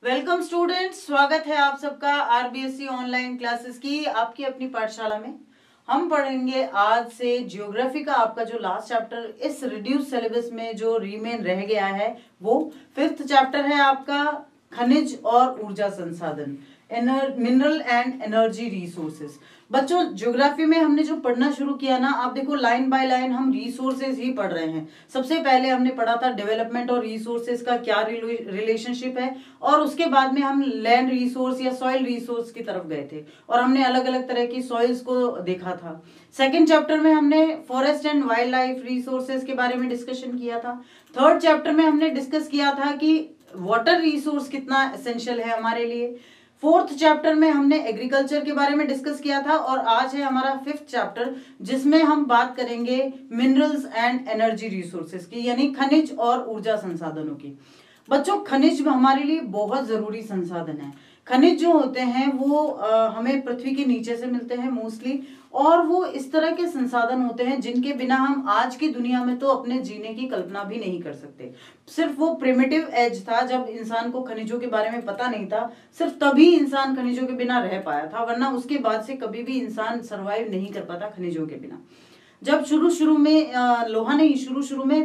Welcome students, स्वागत है आप सबका आरबीएससी ऑनलाइन क्लासेस की आपकी अपनी पाठशाला में। हम पढ़ेंगे आज से ज्योग्राफी का आपका जो लास्ट चैप्टर इस रिड्यूस सिलेबस में जो रिमेन रह गया है वो 5th चैप्टर है आपका खनिज और ऊर्जा संसाधन, मिनरल एंड एनर्जी रिसोर्सेज। बच्चों ज्योग्राफी में हमने जो पढ़ना शुरू किया ना, आप देखो लाइन बाय लाइन हम रिसोर्सेज ही पढ़ रहे हैं। सबसे पहले हमने पढ़ा था डेवलपमेंट और रिसोर्सेज का क्या रिलेशनशिप है, और उसके बाद में हम लैंड रिसोर्स या सॉइल रिसोर्स की तरफ गए थे और हमने अलग अलग तरह की सॉइल्स को देखा था। सेकेंड चैप्टर में हमने forest and wildlife resources के बारे में डिस्कशन किया था। थर्ड चैप्टर में हमने डिस्कस किया था कि वाटर रिसोर्स कितना एसेंशियल है हमारे लिए। फोर्थ चैप्टर में हमने एग्रीकल्चर के बारे में डिस्कस किया था, और आज है हमारा 5th चैप्टर जिसमें हम बात करेंगे मिनरल्स एंड एनर्जी रिसोर्सेज की, यानी खनिज और ऊर्जा संसाधनों की। बच्चों खनिज हमारे लिए बहुत जरूरी संसाधन है। खनिज जो होते हैं वो हमें पृथ्वी के नीचे से मिलते हैं मोस्टली, और वो इस तरह के संसाधन होते हैं जिनके बिना हम आज की दुनिया में तो अपने जीने की कल्पना भी नहीं कर सकते। सिर्फ वो प्रिमिटिव एज था जब इंसान को खनिजों के बारे में पता नहीं था, सिर्फ तभी इंसान खनिजों के बिना रह पाया था, वरना उसके बाद से कभी भी इंसान सरवाइव नहीं कर पाता खनिजों के बिना। जब शुरू में लोहा नहीं, शुरू में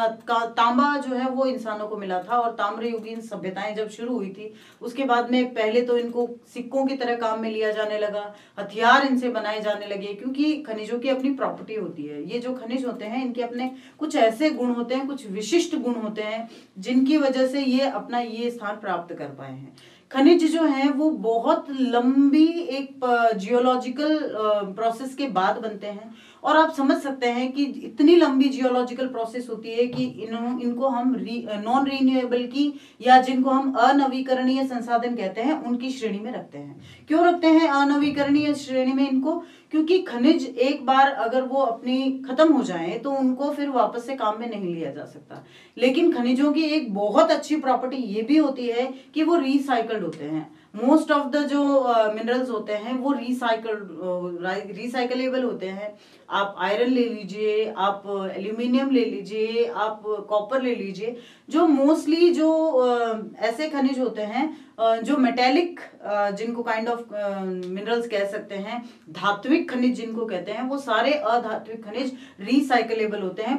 तांबा जो है वो इंसानों को मिला था, और ताम्रयुगीन सभ्यताएं जब शुरू हुई थी उसके बाद में पहले तो इनको सिक्कों की तरह काम में लिया जाने लगा, हथियार इनसे बनाए जाने लगे, क्योंकि खनिजों की अपनी प्रॉपर्टी होती है। ये जो खनिज होते हैं इनके अपने कुछ ऐसे गुण होते हैं, कुछ विशिष्ट गुण होते हैं जिनकी वजह से ये अपना ये स्थान प्राप्त कर पाए हैं। खनिज जो है वो बहुत लंबी एक जियोलॉजिकल प्रोसेस के बाद बनते हैं, और आप समझ सकते हैं कि इतनी लंबी जियोलॉजिकल प्रोसेस होती है कि इनको हम नॉन रीन्यूएबल की या जिनको हम अनवीकरणीय संसाधन कहते हैं उनकी श्रेणी में रखते हैं। क्यों रखते हैं अनवीकरणीय श्रेणी में इनको? क्योंकि खनिज एक बार अगर वो अपनी खत्म हो जाए तो उनको फिर वापस से काम में नहीं लिया जा सकता। लेकिन खनिजों की एक बहुत अच्छी प्रॉपर्टी ये भी होती है कि वो रिसाइकल्ड होते हैं। मोस्ट ऑफ द जो मिनरल्स होते हैं वो रिसाइकलेबल होते हैं। आप आयरन ले लीजिए, आप एल्यूमिनियम ले लीजिए, आप कॉपर ले लीजिए, जो मोस्टली जो ऐसे खनिज होते हैं जो मेटेलिक, जिनको काइंड ऑफ मिनरल्स कह सकते हैं, धात्विक खनिज जिनको कहते हैं, वो सारे अधात्विक खनिज रिसाइकलेबल होते हैं,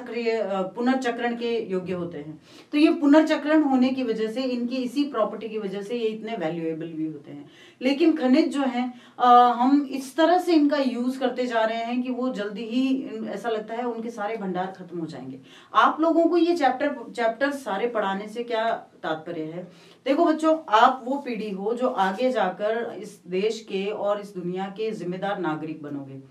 पुनर्चक्रण के योग्य होते हैं। तो ये पुनर्चक्रण होने की वजह से, इनकी इसी प्रॉपर्टी की वजह से ये इतने वैल्यूएबल भी होते हैं। लेकिन खनिज जो है हम इस तरह से इनका यूज करते जा रहे हैं कि वो जल्दी ही ऐसा लगता है उनके सारे भंडार खत्म हो जाएंगे। आप लोगों को ये चैप्टर सारे पढ़ाने से क्या तात्पर्य है? देखो बच्चों, आप वो पीढ़ी हो जो आगे जाकर इस देश के और इस दुनिया के जिम्मेदार नागरिक बनोगे।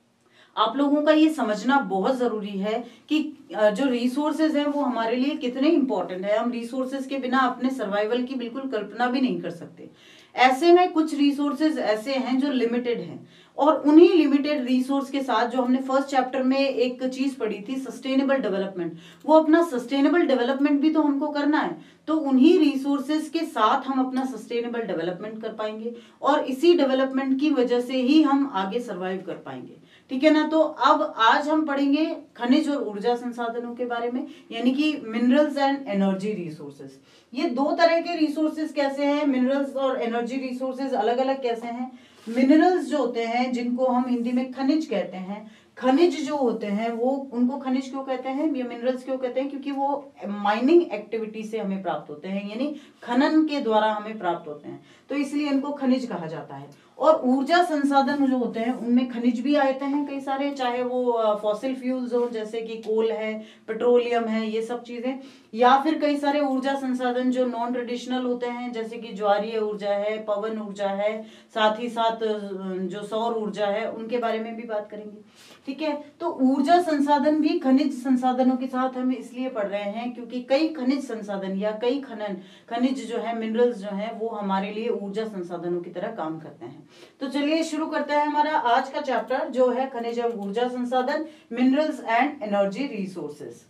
आप लोगों का ये समझना बहुत जरूरी है कि जो रिसोर्सेज हैं वो हमारे लिए कितने इंपॉर्टेंट है। हम रिसोर्सेज के बिना अपने सर्वाइवल की बिल्कुल कल्पना भी नहीं कर सकते। ऐसे में कुछ रिसोर्सेज ऐसे हैं जो लिमिटेड हैं, और उन्हीं लिमिटेड रिसोर्स के साथ जो हमने फर्स्ट चैप्टर में एक चीज पढ़ी थी, सस्टेनेबल डेवलपमेंट, वो अपना सस्टेनेबल डेवलपमेंट भी तो हमको करना है। तो उन्हीं रिसोर्सेज के साथ हम अपना सस्टेनेबल डेवलपमेंट कर पाएंगे, और इसी डेवलपमेंट की वजह से ही हम आगे सर्वाइव कर पाएंगे। ठीक है ना? तो अब आज हम पढ़ेंगे खनिज और ऊर्जा संसाधनों के बारे में, यानी कि मिनरल्स एंड एनर्जी रिसोर्सेज। ये दो तरह के रिसोर्सेज कैसे हैं, मिनरल्स और एनर्जी रिसोर्सेज अलग अलग कैसे हैं? मिनरल्स जो होते हैं जिनको हम हिंदी में खनिज कहते हैं, खनिज जो होते हैं वो, उनको खनिज क्यों कहते हैं, ये मिनरल्स क्यों कहते हैं? क्योंकि वो माइनिंग एक्टिविटी से हमें प्राप्त होते हैं, यानी खनन के द्वारा हमें प्राप्त होते हैं, तो इसलिए इनको खनिज कहा जाता है। और ऊर्जा संसाधन जो होते हैं उनमें खनिज भी आते हैं कई सारे, चाहे वो फॉसिल फ्यूल्स हो जैसे कि कोल है, पेट्रोलियम है, ये सब चीजें, या फिर कई सारे ऊर्जा संसाधन जो नॉन ट्रेडिशनल होते हैं जैसे कि ज्वारीय ऊर्जा है, पवन ऊर्जा है, साथ ही साथ जो सौर ऊर्जा है, उनके बारे में भी बात करेंगे। ठीक है? तो ऊर्जा संसाधन भी खनिज संसाधनों के साथ हम इसलिए पढ़ रहे हैं क्योंकि कई खनिज संसाधन या कई खनिज जो है, मिनरल्स जो है, वो हमारे लिए ऊर्जा संसाधनों की तरह काम करते हैं। तो चलिए शुरू करते हैं हमारा आज का चैप्टर जो है खनिज एवं ऊर्जा संसाधन, मिनरल्स एंड एनर्जी रिसोर्सेज।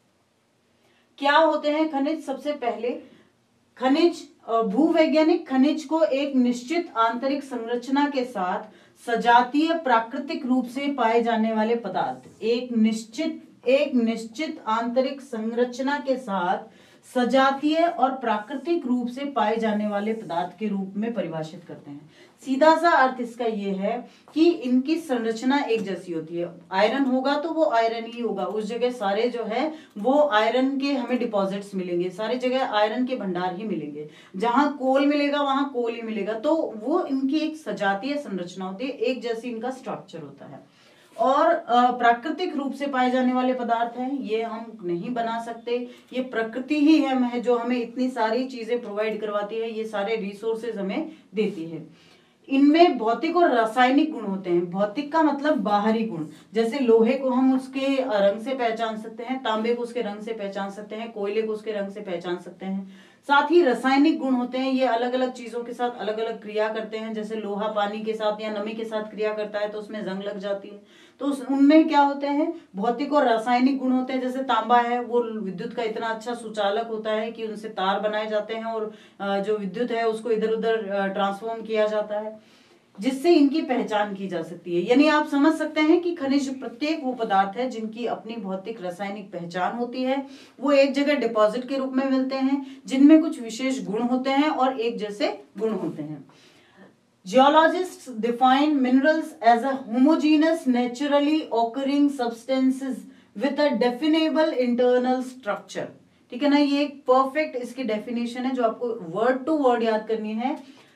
क्या होते हैं खनिज? सबसे पहले खनिज, भूवैज्ञानिक खनिज को एक निश्चित आंतरिक संरचना के साथ सजातीय प्राकृतिक रूप से पाए जाने वाले पदार्थ, एक निश्चित आंतरिक संरचना के साथ सजातीय और प्राकृतिक रूप से पाए जाने वाले पदार्थ के रूप में परिभाषित करते हैं। सीधा सा अर्थ इसका ये है कि इनकी संरचना एक जैसी होती है। आयरन होगा तो वो आयरन ही होगा, उस जगह सारे जो है वो आयरन के हमें डिपॉजिट्स मिलेंगे, सारी जगह आयरन के भंडार ही मिलेंगे, जहां कोल मिलेगा वहां कोल ही मिलेगा। तो वो इनकी एक सजातीय संरचना होती है, एक जैसी इनका स्ट्रक्चर होता है। और प्राकृतिक रूप से पाए जाने वाले पदार्थ हैं, ये हम नहीं बना सकते, ये प्रकृति ही है जो हमें इतनी सारी चीजें प्रोवाइड करवाती है, ये सारे रिसोर्सेज हमें देती है। इनमें भौतिक और रासायनिक गुण होते हैं। भौतिक का मतलब बाहरी गुण, जैसे लोहे को हम उसके रंग से पहचान सकते हैं, तांबे को उसके रंग से पहचान सकते हैं, कोयले को उसके रंग से पहचान सकते हैं। साथ ही रासायनिक गुण होते हैं, ये अलग अलग चीजों के साथ अलग अलग क्रिया करते हैं। जैसे लोहा पानी के साथ या नमी के साथ क्रिया करता है तो उसमें जंग लग जाती है। तो उनमें क्या होते हैं, भौतिक और रासायनिक गुण होते हैं। जैसे तांबा है, वो विद्युत का इतना अच्छा सुचालक होता है कि उनसे तार बनाए जाते हैं और जो विद्युत है उसको इधर उधर ट्रांसफॉर्म किया जाता है, जिससे इनकी पहचान की जा सकती है। यानी आप समझ सकते हैं कि खनिज प्रत्येक वो पदार्थ है जिनकी अपनी भौतिक रासायनिक पहचान होती है, वो एक जगह डिपॉजिट के रूप में मिलते हैं, जिनमें कुछ विशेष गुण होते हैं और एक जैसे गुण होते हैं। Geologists define minerals as a homogeneous, naturally occurring substances with a definable internal structure। ठीक है ना, ये एक परफेक्ट इसकी डेफिनेशन है जो आपको वर्ड टू वर्ड याद करनी है।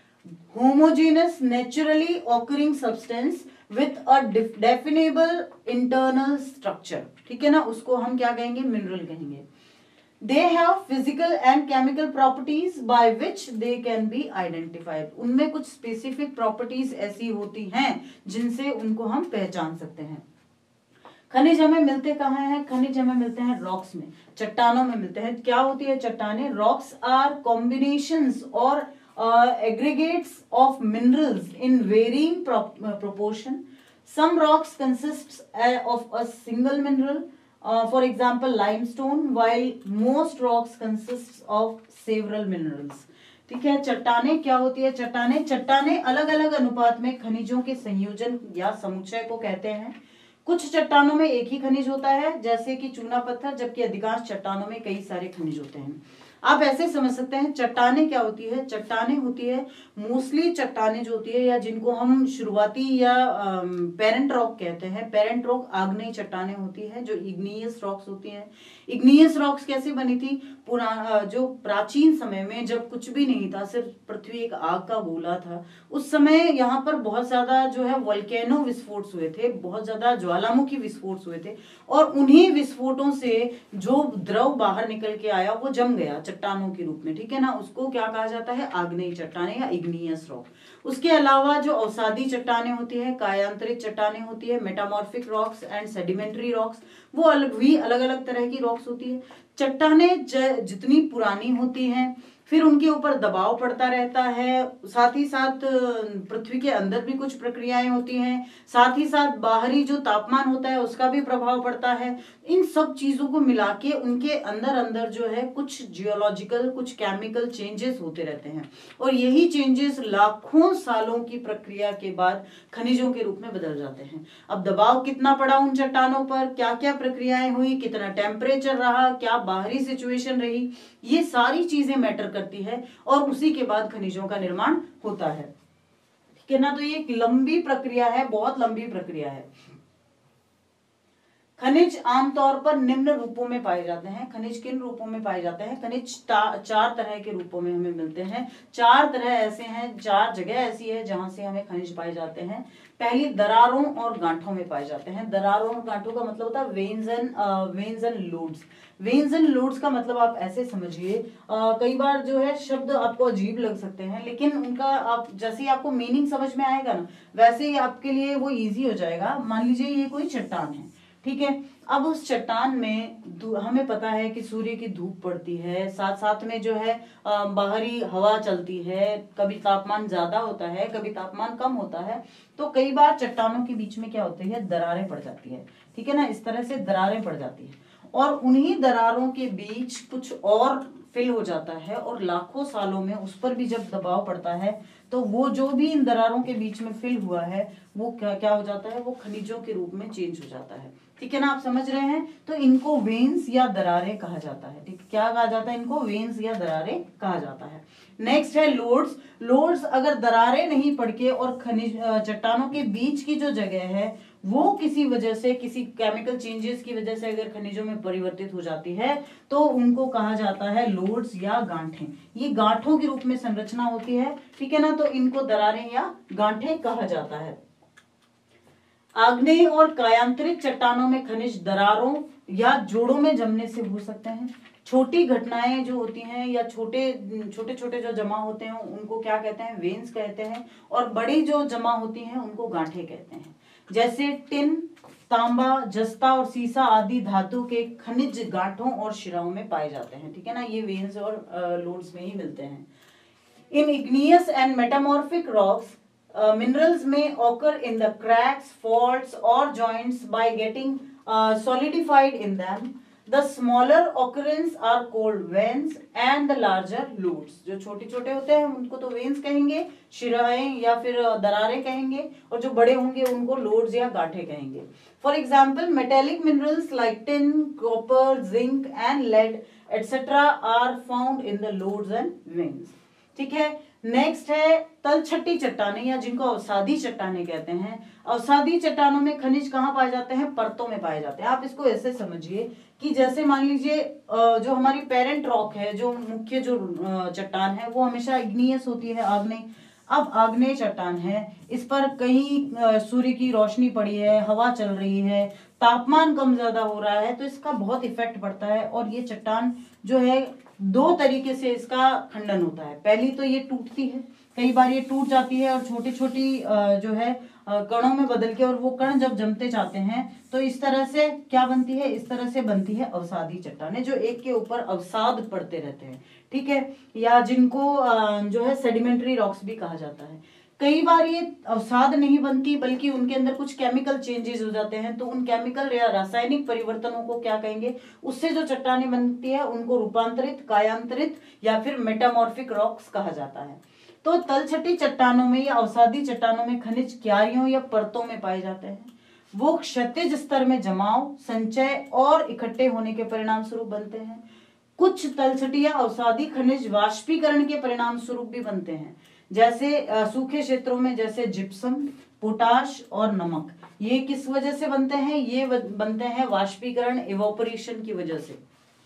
Homogeneous naturally occurring substance with a definable internal structure. ठीक है ना, उसको हम क्या कहेंगे, मिनरल कहेंगे। They have physical and chemical properties by which they can be identified। उनमें कुछ स्पेसिफिक प्रॉपर्टीज ऐसी होती हैं जिनसे उनको हम पहचान सकते हैं। खनिज हमें मिलते कहाँ हैं, खनिज हमें मिलते हैं रॉक्स में, चट्टानों में मिलते हैं। क्या होती है चट्टानें? Rocks are combinations or aggregates of minerals in varying proportion. Some rocks consists of a single mineral, for example limestone, while most rocks consists of several minerals। ठीक है, चट्टानें क्या होती है? चट्टानें अलग अलग अनुपात में खनिजों के संयोजन या समुच्चय को कहते हैं। कुछ चट्टानों में एक ही खनिज होता है, जैसे कि चूना पत्थर, जबकि अधिकांश चट्टानों में कई सारे खनिज होते हैं। आप ऐसे समझ सकते हैं चट्टानें क्या होती है? चट्टानें होती है मोस्टली चट्टानें जो होती है, या जिनको हम शुरुआती या पेरेंट रॉक कहते हैं। पेरेंट रॉक आग्नेय चट्टानें होती है जो इग्नियस रॉक्स होती हैं। इग्नियस रॉक्स कैसे बनी थी? जो प्राचीन समय में जब कुछ भी नहीं था, सिर्फ पृथ्वी एक आग का गोला था, उस समय यहाँ पर बहुत ज्यादा जो है वोल्केनो विस्फोट हुए थे, बहुत ज्यादा ज्वालामुखी विस्फोट हुए थे, और उन्हीं विस्फोटों से जो द्रव बाहर निकल के आया वो जम गया चट्टानों के रूप में। ठीक है ना, उसको क्या कहा जाता है? आग्नेय चट्टानें या इग्नियस रॉक। उसके अलावा जो अवसादी चट्टानें होती है, कायांतरित चट्टानें होती है, metamorphic rocks and sedimentary rocks, वो अलग अलग तरह की रॉक्स होती है। चट्टानें जितनी पुरानी होती हैं, फिर उनके ऊपर दबाव पड़ता रहता है, साथ ही साथ पृथ्वी के अंदर भी कुछ प्रक्रियाएं होती हैं, साथ ही साथ बाहरी जो तापमान होता है उसका भी प्रभाव पड़ता है। इन सब चीजों को मिला के उनके अंदर अंदर जो है कुछ जियोलॉजिकल, कुछ केमिकल चेंजेस होते रहते हैं, और यही चेंजेस लाखों सालों की प्रक्रिया के बाद खनिजों के रूप में बदल जाते हैं। अब दबाव कितना पड़ा उन चट्टानों पर, क्या क्या प्रक्रियाएं हुई, कितना टेम्परेचर रहा, क्या बाहरी सिचुएशन रही, ये सारी चीजें मैटर करती है, और उसी के बाद खनिजों का निर्माण होता है। ठीक है ना, तो ये एक लंबी प्रक्रिया है, बहुत लंबी प्रक्रिया है। खनिज आमतौर पर निम्न रूपों में पाए जाते हैं। खनिज किन रूपों में पाए जाते हैं? खनिज चार तरह के रूपों में हमें मिलते हैं। चार तरह ऐसे हैं, चार जगह ऐसी है जहां से हमें खनिज पाए जाते हैं। पहली दरारों और गांठों में पाए जाते हैं। दरारों और गांठों का मतलब होता है veins and lodes. Veins and lodes का मतलब आप ऐसे समझिए, कई बार जो है शब्द आपको अजीब लग सकते हैं, लेकिन उनका आप जैसे ही आपको मीनिंग समझ में आएगा ना, वैसे ही आपके लिए वो इजी हो जाएगा। मान लीजिए ये कोई चट्टान है, ठीक है। अब उस चट्टान में हमें पता है कि सूर्य की धूप पड़ती है, साथ साथ में जो है बाहरी हवा चलती है, कभी तापमान ज्यादा होता है, कभी तापमान कम होता है, तो कई बार चट्टानों के बीच में क्या होती है? दरारें पड़ जाती है। ठीक है ना, इस तरह से दरारें पड़ जाती है, और उन्हीं दरारों के बीच कुछ और फिल हो जाता है, और लाखों सालों में उस पर भी जब दबाव पड़ता है तो वो जो भी इन दरारों के बीच में फिल हुआ है वो क्या हो जाता है? वो खनिजों के रूप में चेंज हो जाता है। ठीक है ना, आप समझ रहे हैं। तो इनको वेन्स या दरारें कहा जाता है। ठीक, क्या कहा जाता है इनको? वेन्स या दरारें कहा जाता है। नेक्स्ट है लोड्स। लोड्स अगर दरारें नहीं पड़ के और खनिज चट्टानों के बीच की जो जगह है वो किसी वजह से, किसी केमिकल चेंजेस की वजह से अगर खनिजों में परिवर्तित हो जाती है तो उनको कहा जाता है लोड्स या गांठें। ये गांठों के रूप में संरचना होती है, ठीक है ना, तो इनको दरारें या गांठें कहा जाता है। आग्नेय और कायांतरित चट्टानों में खनिज दरारों या जोड़ों में जमने से हो सकते हैं। छोटी घटनाएं जो होती हैं या छोटे छोटे जो जमा होते हैं उनको क्या कहते हैं? वेन्स कहते हैं। और बड़ी जो जमा होती हैं उनको गांठें कहते हैं। जैसे टिन, तांबा, जस्ता और सीसा आदि धातु के खनिज गांठों और शिराओं में पाए जाते हैं। ठीक है ना, ये वेन्स और लोड्स में ही मिलते हैं। In igneous and metamorphic rocks minerals may occur in the cracks, faults or joints by getting solidified in them. The smaller occurrence are called veins and the larger loops. जो छोटे छोटे होते हैं उनको तो veins कहेंगे, शिराएं या फिर दरारें कहेंगे, और जो बड़े होंगे उनको lodes या गांठें कहेंगे। For example, metallic minerals like tin, copper, zinc and lead etc. are found in the lodes and veins. ठीक है। नेक्स्ट है तलछटी चट्टानें या जिनको अवसादी चट्टानें कहते हैं। अवसादी चट्टानों में खनिज कहाँ पाए जाते हैं? परतों में पाए जाते हैं। आप इसको ऐसे समझिए कि जैसे मान लीजिए जो हमारी पेरेंट रॉक है, जो मुख्य जो चट्टान है वो हमेशा इग्नियस होती है, आग्नेय। अब आग्नेय चट्टान है, इस पर कहीं सूर्य की रोशनी पड़ी है, हवा चल रही है, तापमान कम ज्यादा हो रहा है, तो इसका बहुत इफेक्ट पड़ता है और ये चट्टान जो है दो तरीके से इसका खंडन होता है। पहली तो ये टूटती है, कई बार ये टूट जाती है और छोटी छोटी जो है कणों में बदल के, और वो कण जब जमते जाते हैं तो इस तरह से क्या बनती है? इस तरह से बनती है अवसादी चट्टानें, जो एक के ऊपर अवसाद पड़ते रहते हैं। ठीक है, या जिनको जो है सेडिमेंट्री रॉक्स भी कहा जाता है। कई बार ये अवसाद नहीं बनती बल्कि उनके अंदर कुछ केमिकल चेंजेस हो जाते हैं, तो उन केमिकल या रासायनिक परिवर्तनों को क्या कहेंगे? उससे जो चट्टानें बनती है उनको रूपांतरित, कायांतरित या फिर मेटामॉर्फिक रॉक्स कहा जाता है। तो तलछटी चट्टानों में या अवसादी चट्टानों में खनिज क्यारियों या परतों में पाए जाते हैं। वो क्षैतिज स्तर में जमाव, संचय और इकट्ठे होने के परिणाम स्वरूप बनते हैं। कुछ तलछटी या अवसादी खनिज वाष्पीकरण के परिणाम स्वरूप भी बनते हैं, जैसे सूखे क्षेत्रों में जैसे जिप्सम, पोटाश और नमक। ये किस वजह से बनते हैं? ये बनते हैं वाष्पीकरण, इवोपरेशन की वजह से।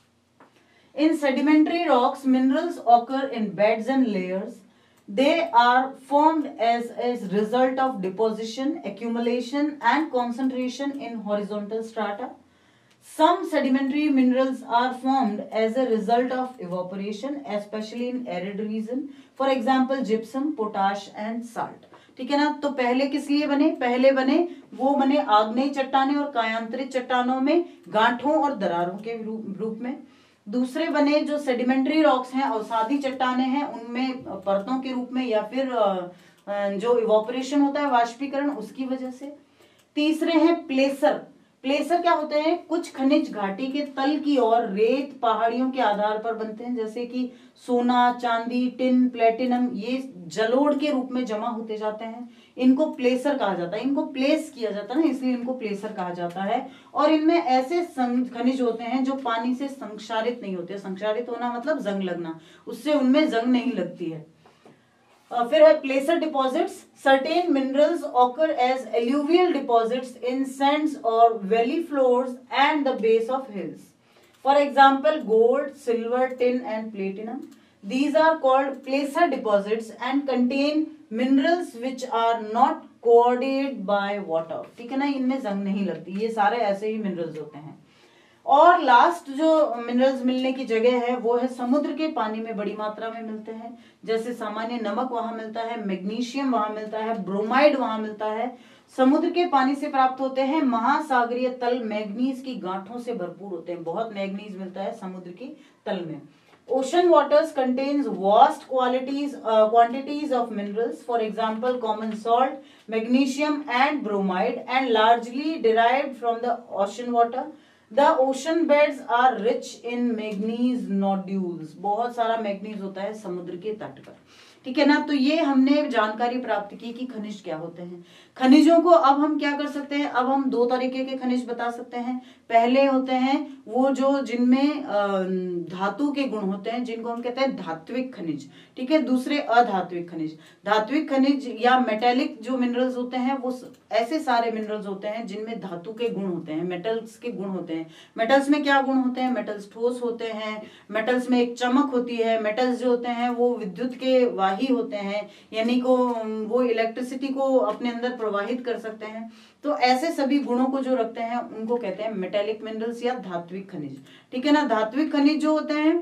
In sedimentary rocks minerals occur in beds and layers. They are formed as a result of deposition, accumulation and concentration in horizontal strata. Some sedimentary minerals are formed as a result of evaporation, especially in arid region. For example, gypsum, potash and salt. ठीक है ना, तो पहले किस लिए बने? पहले बने आग्नेय चट्टानें और कायांतरित चट्टानों में गांठों और दरारों के रूप में। दूसरे बने जो सेडिमेंट्री रॉक्स हैं, अवसादी चट्टानें हैं, उनमें परतों के रूप में या फिर जो इवोपरेशन होता है, वाष्पीकरण, उसकी वजह से। तीसरे हैं प्लेसर। प्लेसर क्या होते हैं? कुछ खनिज घाटी के तल की ओर रेत पहाड़ियों के आधार पर बनते हैं, जैसे कि सोना, चांदी, टिन, प्लेटिनम, ये जलोढ़ के रूप में जमा होते जाते हैं। इनको प्लेसर कहा जाता है, इनको प्लेस किया जाता है ना, इसलिए इनको प्लेसर कहा जाता है। और इनमें ऐसे खनिज होते हैं जो पानी से संक्षारित नहीं होते। संक्षारित होना मतलब जंग लगना, उससे उनमें जंग नहीं लगती है। फिर है placer deposits. Certain minerals occur as alluvial deposits in sands or valley floors and the base of hills. For example gold, silver, tin and platinum. These are called placer deposits and contain minerals which are not corroded by water. ठीक है ना, इनमें जंग नहीं लगती, ये सारे ऐसे ही मिनरल्स होते हैं। और लास्ट जो मिनरल्स मिलने की जगह है वो है समुद्र के पानी में बड़ी मात्रा में मिलते हैं, जैसे सामान्य नमक वहां मिलता है, मैग्नीशियम वहां मिलता है, ब्रोमाइड वहां मिलता है। समुद्र के पानी से प्राप्त होते हैं। महासागरीय तल मैग्नीज की गांठों से भरपूर होते हैं, बहुत मैग्नीज मिलता है समुद्र की तल में। Ocean waters contains vast quantities of minerals, for example common salt, magnesium and bromide, and largely derived from the ocean water. The ocean beds are rich in manganese nodules, बहुत सारा मैग्नीज होता है समुद्र के तट पर, ठीक है ना। तो ये हमने जानकारी प्राप्त की कि खनिज क्या होते हैं। खनिजों को अब हम क्या कर सकते हैं, अब हम दो तरीके के खनिज बता सकते हैं। पहले होते हैं वो जो जिनमें धातु के गुण होते हैं, जिनको हम कहते हैं धात्विक खनिज, ठीक है। दूसरे अधात्विक खनिज। धात्विक खनिज या मेटेलिक जो मिनरल्स होते हैं वो ऐसे सारे मिनरल्स होते हैं जिनमें धातु के गुण होते हैं, मेटल्स के गुण होते हैं। मेटल्स में क्या गुण होते हैं, मेटल्स ठोस होते हैं, मेटल्स में एक चमक होती है, मेटल्स जो होते हैं वो विद्युत के वाही होते हैं, यानी को वो इलेक्ट्रिसिटी को अपने अंदर प्रवाहित कर सकते हैं। तो ऐसे सभी गुणों को जो रखते हैं उनको कहते हैं मेटेलिक मिनरल्स या धात्विक खनिज, ठीक है ना। धात्विक खनिज जो होते हैं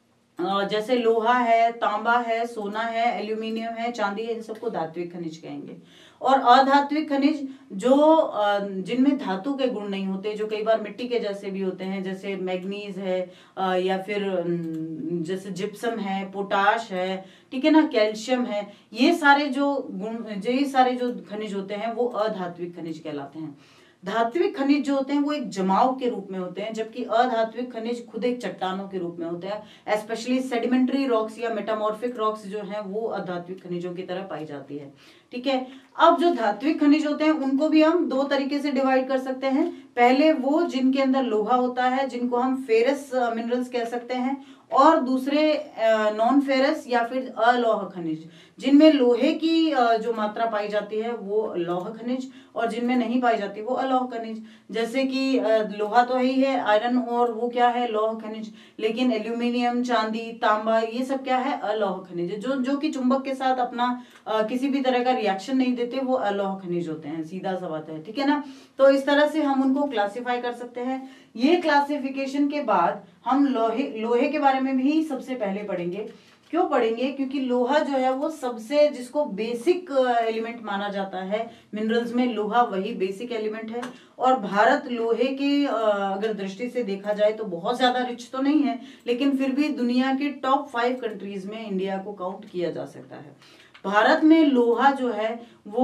जैसे लोहा है, तांबा है, सोना है, एल्यूमिनियम है, चांदी है, इन सबको धात्विक खनिज कहेंगे। और अधात्विक खनिज जो जिनमें धातु के गुण नहीं होते, जो कई बार मिट्टी के जैसे भी होते हैं, जैसे मैग्नीज है या फिर जैसे जिप्सम है, पोटाश है, ठीक है ना, कैल्शियम है, ये सारे जो गुण, ये सारे जो खनिज होते हैं वो अधात्विक खनिज कहलाते हैं। धात्विक खनिज जो होते हैं वो एक जमाव के रूप में होते हैं, जबकि अधात्विक खनिज खुद एक चट्टानों के रूप में होते हैं। स्पेशली सेडिमेंट्री रॉक्स या मेटामॉर्फिक रॉक्स जो हैं वो अधात्विक खनिजों की तरह पाई जाती है, ठीक है। अब जो धात्विक खनिज होते हैं उनको भी हम दो तरीके से डिवाइड कर सकते हैं। पहले वो जिनके अंदर लोहा होता है, जिनको हम फेरस मिनरल्स कह सकते हैं, और दूसरे नॉन फेरस या फिर अलोह खनिज, जिनमें लोहे की जो मात्रा पाई जाती है वो लौह खनिज, और जिनमें नहीं पाई जाती वो अलोह खनिज। जैसे कि लोहा तो ही है आयरन, और वो क्या है, लौह खनिज। लेकिन एल्यूमिनियम, चांदी, तांबा, ये सब क्या है, अलोह खनिज, जो कि चुंबक के साथ अपना किसी भी तरह का रिएक्शन नहीं देते, वो अलोह खनिज होते हैं, सीधा सा बात है, ठीक है ना। तो इस तरह से हम उनको क्लासिफाई कर सकते हैं। ये क्लासिफिकेशन के बाद हम लोहे के बारे में भी सबसे पहले पढ़ेंगे। क्यों पढ़ेंगे, क्योंकि लोहा जो है वो सबसे, जिसको बेसिक एलिमेंट माना जाता है मिनरल्स में, लोहा वही बेसिक एलिमेंट है। और भारत लोहे की अगर दृष्टि से देखा जाए तो बहुत ज्यादा रिच तो नहीं है, लेकिन फिर भी दुनिया के टॉप 5 कंट्रीज में इंडिया को काउंट किया जा सकता है। भारत में लोहा जो है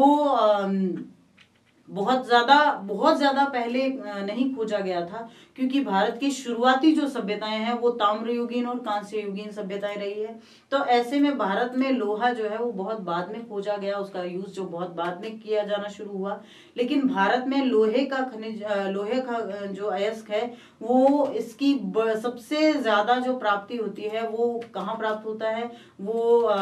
वो बहुत ज्यादा पहले नहीं खोजा गया था, क्योंकि भारत की शुरुआती जो सभ्यताएं हैं वो ताम्रयुगीन और कांस्य युगीन सभ्यताएं रही है। तो ऐसे में भारत में लोहा जो है वो बहुत बाद में खोजा गया, उसका यूज जो बहुत बाद में किया जाना शुरू हुआ। लेकिन भारत में लोहे का खनिज, लोहे का जो अयस्क है वो, इसकी सबसे ज्यादा जो प्राप्ति होती है वो कहाँ प्राप्त होता है, वो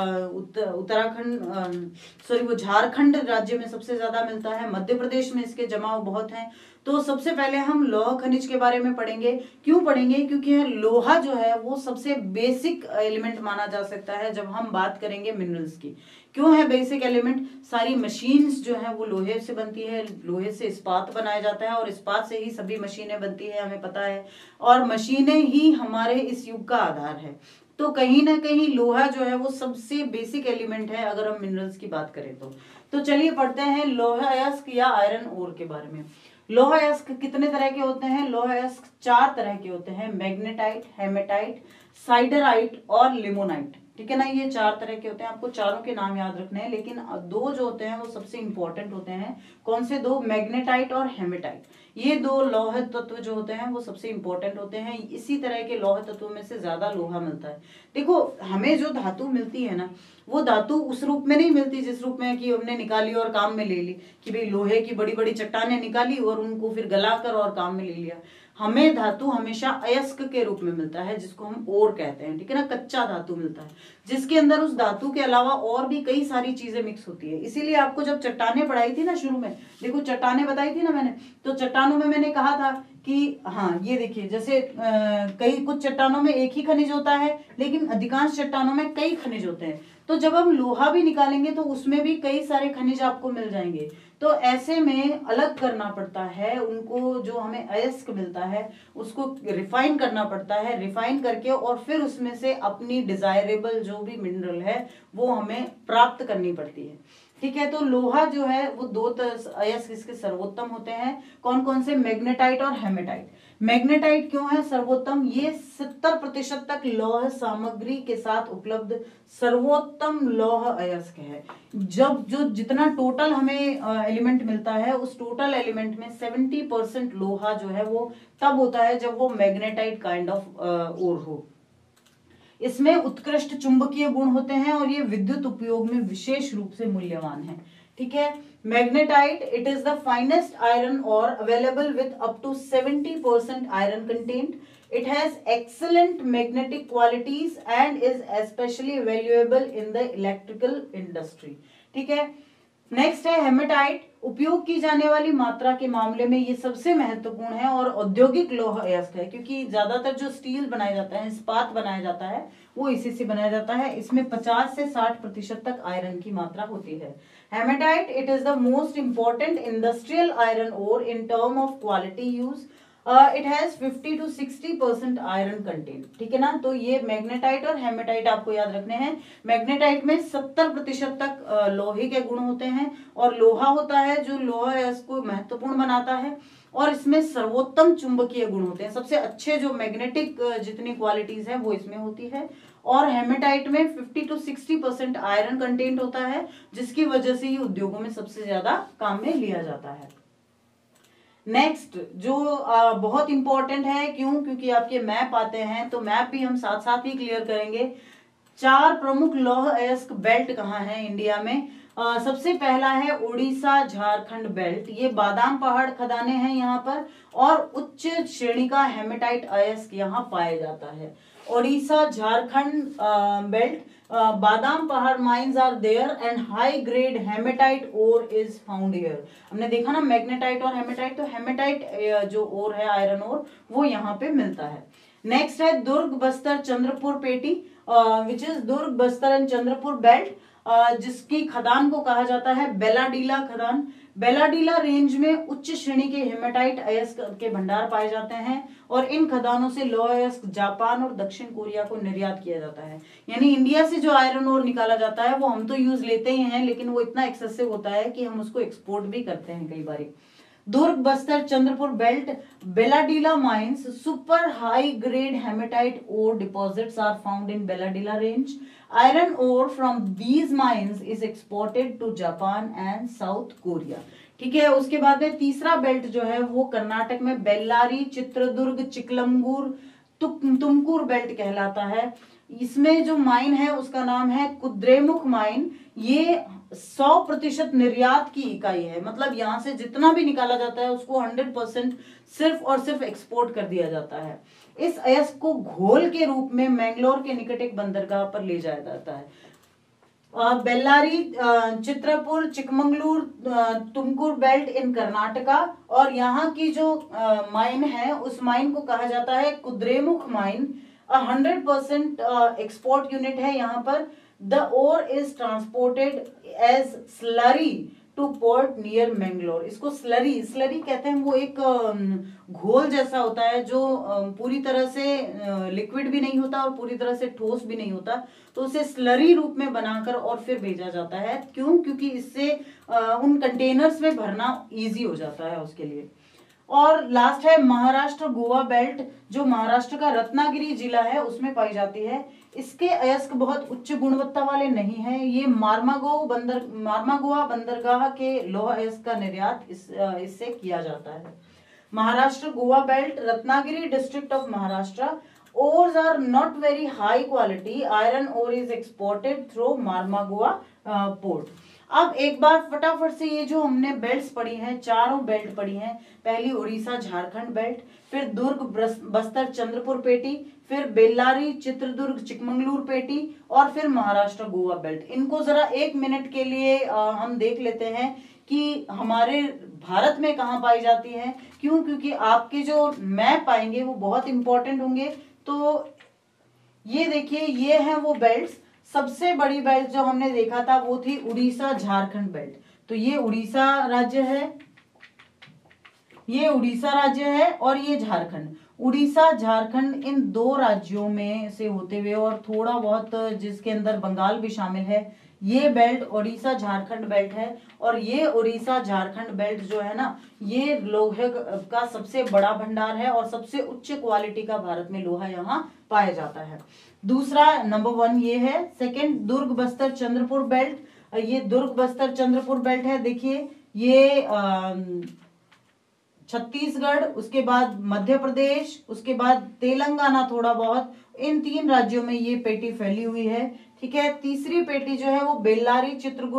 उत्तराखंड, वो झारखंड राज्य में सबसे ज्यादा मिलता है। मध्य प्रदेश में इसके जमाव बहुत हैं। तो सबसे पहले हम लौह खनिज के बारे में पढ़ेंगे। क्यों पढ़ेंगे, क्योंकि लोहा जो है वो सबसे बेसिक एलिमेंट माना जा सकता है जब हम बात करेंगे मिनरल्स की। क्यों है बेसिक एलिमेंट, सारी मशीन्स जो है वो लोहे से बनती है, लोहे से इस्पात बनाया जाता है, और इस्पात से ही सभी मशीनें बनती है, हमें पता है। और मशीनें ही हमारे इस युग का आधार है। तो कहीं ना कहीं लोहा जो है वो सबसे बेसिक एलिमेंट है अगर हम मिनरल्स की बात करें तो चलिए पढ़ते हैं लोहा अयस्क या आयरन ओर के बारे में। लोह अयस्क कितने तरह के होते हैं, लोह अयस्क 4 तरह के होते हैं, मैग्नेटाइट, हेमेटाइट, साइडराइट और लिमोनाइट, ठीक है ना। ये 4 तरह के होते हैं, आपको चारों के नाम याद रखने हैं, लेकिन 2 जो होते हैं वो सबसे इंपॉर्टेंट होते हैं। कौन से 2, मैग्नेटाइट और हेमेटाइट। ये 2 लौह तत्व जो होते हैं वो सबसे इंपॉर्टेंट होते हैं। इसी तरह के लौह तत्वों में से ज्यादा लोहा मिलता है। देखो, हमें जो धातु मिलती है ना, वो धातु उस रूप में नहीं मिलती जिस रूप में कि हमने निकाली और काम में ले ली, कि भाई लोहे की बड़ी बड़ी चट्टानें निकाली और उनको फिर गलाकर और काम में ले लिया। हमें धातु हमेशा अयस्क के रूप में मिलता है, जिसको हम ओर कहते हैं, ठीक है ना। कच्चा धातु मिलता है, जिसके अंदर उस धातु के अलावा और भी कई सारी चीजें मिक्स होती है। इसीलिए आपको जब चट्टानें पढ़ाई थी ना शुरू में, देखो चट्टानें बताई थी ना मैंने, तो चट्टानों में मैंने कहा था कि हाँ ये देखिए, जैसे कई कुछ चट्टानों में एक ही खनिज होता है, लेकिन अधिकांश चट्टानों में कई खनिज होते हैं। तो जब हम लोहा भी निकालेंगे तो उसमें भी कई सारे खनिज आपको मिल जाएंगे। तो ऐसे में अलग करना पड़ता है उनको, जो हमें अयस्क मिलता है उसको रिफाइन करना पड़ता है, रिफाइन करके और फिर उसमें से अपनी डिजायरेबल जो भी मिनरल है वो हमें प्राप्त करनी पड़ती है, ठीक है। तो लोहा जो है वो 2 अयस्क इसके सर्वोत्तम होते हैं। कौन कौन से, मैग्नेटाइट और हेमेटाइट। मैग्नेटाइट क्यों है सर्वोत्तम? ये 70% तक लौह सामग्री के साथ उपलब्ध सर्वोत्तम लौह अयस्क है। जब जो जितना टोटल हमें एलिमेंट मिलता है, उस टोटल एलिमेंट में 70% लोहा जो है वो तब होता है जब वो मैग्नेटाइट काइंड ऑफ ओर हो। इसमें उत्कृष्ट चुंबकीय गुण होते हैं और ये विद्युत उपयोग में विशेष रूप से मूल्यवान है। ठीक है, magnetite it is the finest iron ore available with up to 70% iron content. It has excellent magnetic qualities and is especially valuable in the electrical industry. ठीक है, नेक्स्ट है हेमेटाइट। उपयोग की जाने वाली मात्रा के मामले में ये सबसे महत्वपूर्ण है और औद्योगिक लौह अयस्क है, क्योंकि ज्यादातर जो स्टील बनाया जाता है, इस्पात बनाया जाता है, वो इसी से बनाया जाता है। इसमें 50 से 60% तक आयरन की मात्रा होती है। Hematite it is the most important industrial iron ore in term of quality use. It has 50 to 60% iron content. ठीक है ना, तो ये मैग्नेटाइट और हेमेटाइट आपको याद रखने हैं। मैग्नेटाइट में 70% तक लोहे के गुण होते हैं और लोहा होता है जो लोहा अयस्क को महत्वपूर्ण बनाता है, और इसमें सर्वोत्तम चुंबकीय गुण होते हैं। सबसे अच्छे जो मैग्नेटिक जितनी क्वालिटीज है वो इसमें होती है। और हेमेटाइट में 50 to 60% आयरन कंटेंट होता है, जिसकी वजह से ही उद्योगों में सबसे ज्यादा काम में लिया जाता है। नेक्स्ट जो बहुत इंपॉर्टेंट है, क्योंकि आपके मैप आते हैं, तो मैप भी हम साथ साथ ही क्लियर करेंगे। 4 प्रमुख लौह अयस्क बेल्ट कहाँ है इंडिया में? सबसे पहला है उड़ीसा झारखंड बेल्ट। ये बादाम पहाड़ खदानें हैं यहाँ पर, और उच्च श्रेणी का हेमेटाइट अयस्क यहाँ पाया जाता है। Orissa Jharkhand belt, Badam Pahar mines are there and high grade hematite ore is found here. हमने देखा ना मैग्नेटाइट और हेमेटाइट, तो हेमेटाइट जो ओर है, आयरन ओर, वो यहाँ पे मिलता है। नेक्स्ट है दुर्ग बस्तर चंद्रपुर पेटी, which is Durg Bastar and Chandrapur belt, जिसकी खदान को कहा जाता है बेलाडीला खदान। बेलाडीला रेंज में उच्च श्रेणी के हेमेटाइट अयस्क के भंडार पाए जाते हैं, और इन खदानों से लौह अयस्क जापान और दक्षिण कोरिया को निर्यात किया जाता है। यानी इंडिया से जो आयरन ओर निकाला जाता है वो हम तो यूज लेते ही हैं, लेकिन वो इतना एक्सेसिव होता है कि हम उसको एक्सपोर्ट भी करते हैं कई बार। Durg Bastar Chandrapur belt Bailadila mines super high grade hematite ore deposits are found in Bailadila range. Iron ore from these mines is exported to Japan and South Korea. ठीक है, उसके बाद में तीसरा बेल्ट जो है वो कर्नाटक में बेल्लारी चित्रदुर्ग चिकलमगूर तुमकुर बेल्ट कहलाता है। इसमें जो माइन है उसका नाम है कुद्रेमुख माइन। ये 100% निर्यात की इकाई है, मतलब यहाँ से जितना भी निकाला जाता है उसको 100% सिर्फ और सिर्फ एक्सपोर्ट कर दिया जाता है। इस अयस्क को घोल के रूप में मैंगलोर के निकट एक बंदरगाह पर ले जाया जाता है। बेल्लारी चित्रपुर चिकमंगलूर तुमकुर बेल्ट इन कर्नाटका, और यहाँ की जो माइन है उस माइन को कहा जाता है कुद्रेमुख माइन। 100% एक्सपोर्ट यूनिट है यहाँ पर। The ore is transported as slurry to port near Mangalore। इसको स्लरी कहते हैं। वो एक घोल जैसा होता है जो पूरी तरह से लिक्विड भी नहीं होता और पूरी तरह से ठोस भी नहीं होता, तो उसे स्लरी रूप में बनाकर और फिर भेजा जाता है। क्योंकि इससे उन कंटेनर्स में भरना इजी हो जाता है उसके लिए। और लास्ट है महाराष्ट्र गोवा बेल्ट, जो महाराष्ट्र का रत्नागिरी जिला है उसमें पाई जाती है। इसके अयस्क बहुत उच्च गुणवत्ता वाले नहीं है। ये मार्मागोआ बंदरगाह के लौह अयस्क का निर्यात इससे किया जाता है। Maharashtra Goa belt Ratnagiri district of Maharashtra. Ores are not very high quality. Iron ore is exported through Marmagao port. अब एक बार फटाफट से ये जो हमने बेल्ट्स पढ़ी हैं, चारों बेल्ट पढ़ी हैं। पहली उड़ीसा झारखंड बेल्ट, फिर दुर्ग बस्तर चंद्रपुर पेटी, फिर बेल्लारी चित्रदुर्ग चिकमंगलूर पेटी, और फिर महाराष्ट्र गोवा बेल्ट। इनको जरा 1 मिनट के लिए हम देख लेते हैं कि हमारे भारत में कहाँ पाई जाती है। क्योंकि आपके जो मैप आएंगे वो बहुत इंपॉर्टेंट होंगे। तो ये देखिए, ये है वो बेल्ट्स। सबसे बड़ी बेल्ट जो हमने देखा था वो थी उड़ीसा झारखंड बेल्ट। तो ये उड़ीसा राज्य है, ये उड़ीसा राज्य है, और ये झारखंड। उड़ीसा झारखंड इन 2 राज्यों में से होते हुए और थोड़ा बहुत जिसके अंदर बंगाल भी शामिल है, ये बेल्ट उड़ीसा झारखंड बेल्ट है। और ये उड़ीसा झारखंड बेल्ट जो है ना, ये लोहे का सबसे बड़ा भंडार है और सबसे उच्च क्वालिटी का भारत में लोहा यहाँ पाया जाता है। दूसरा नंबर 1 ये है। Second, Durg Bastar Chandrapur belt. ये दुर्ग बस्तर चंद्रपुर बेल्ट है। देखिए ये छत्तीसगढ़, उसके बाद मध्य प्रदेश, उसके बाद तेलंगाना थोड़ा बहुत, इन 3 राज्यों में ये पेटी फैली हुई है। ठीक है। तीसरी पेटी जो है वो बेल्लारी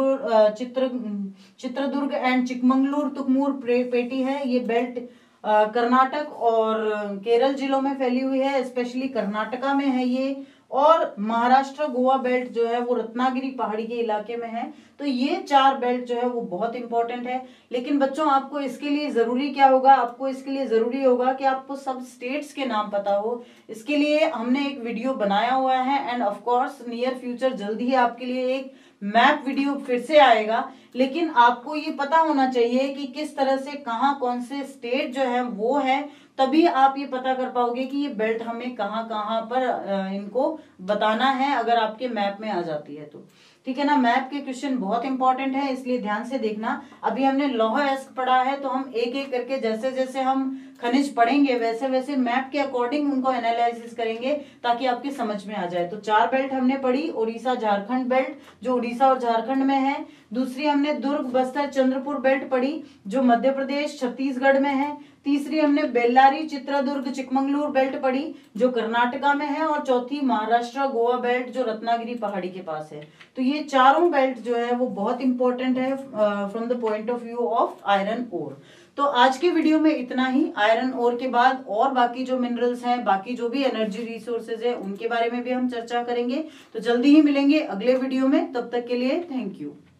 चित्रदुर्ग एंड चिकमंगलुर तुकमूर पेटी है। ये बेल्ट कर्नाटक और केरल जिलों में फैली हुई है, स्पेशली कर्नाटका में है ये। और महाराष्ट्र गोवा बेल्ट जो है वो रत्नागिरी पहाड़ी के इलाके में है। तो ये 4 बेल्ट जो है वो बहुत इंपॉर्टेंट है। लेकिन बच्चों आपको इसके लिए जरूरी क्या होगा, आपको इसके लिए जरूरी होगा कि आपको सब स्टेट्स के नाम पता हो। इसके लिए हमने एक वीडियो बनाया हुआ है and of course near future जल्दी ही आपके लिए एक मैप वीडियो फिर से आएगा। लेकिन आपको ये पता होना चाहिए कि किस तरह से कहाँ कौन से स्टेट जो है वो है, तभी आप ये पता कर पाओगे कि ये बेल्ट हमें कहाँ कहाँ पर इनको बताना है, अगर आपके मैप में आ जाती है तो। ठीक है ना। मैप के क्वेश्चन बहुत इंपॉर्टेंट है, इसलिए ध्यान से देखना। अभी हमने लौह अयस्क पढ़ा है, तो हम एक एक करके जैसे जैसे हम खनिज पढ़ेंगे वैसे वैसे मैप के अकॉर्डिंग उनको एनालिसिस करेंगे ताकि आपकी समझ में आ जाए। तो 4 बेल्ट हमने पढ़ी। उड़ीसा झारखंड बेल्ट जो उड़ीसा और झारखंड में है। दूसरी हमने दुर्ग बस्तर चंद्रपुर बेल्ट पढ़ी जो मध्य प्रदेश छत्तीसगढ़ में है। तीसरी हमने बेल्लारी चित्रदुर्ग चिकमंगलुर बेल्ट पढ़ी जो कर्नाटका में है। और चौथी महाराष्ट्र गोवा बेल्ट जो रत्नागिरी पहाड़ी के पास है। तो ये चारों बेल्ट जो है वो बहुत इंपॉर्टेंट है from the point of view of iron ore. तो आज के वीडियो में इतना ही। आयरन ओर के बाद और बाकी जो मिनरल्स हैं, बाकी जो भी एनर्जी रिसोर्सेज है, उनके बारे में भी हम चर्चा करेंगे। तो जल्दी ही मिलेंगे अगले वीडियो में, तब तक के लिए थैंक यू।